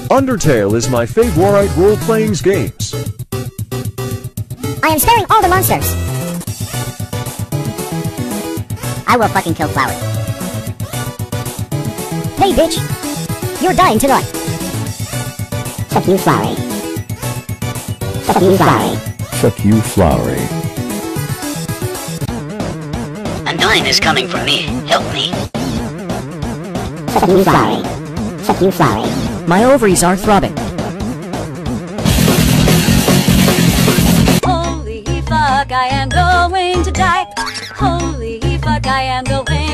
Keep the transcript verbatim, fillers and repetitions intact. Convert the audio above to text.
Undertale is my favorite role-playing games. I am sparing all the monsters. I will fucking kill Flower. Hey, bitch. You're dying tonight. Fuck you, Flowery. Fuck you, Flowery. Fuck you, Flowery. Undying is coming from me. Help me. Fuck you, Flowery. Fuck you, Flowery. My ovaries are throbbing. Holy fuck, I am going to die. Holy fuck, I am going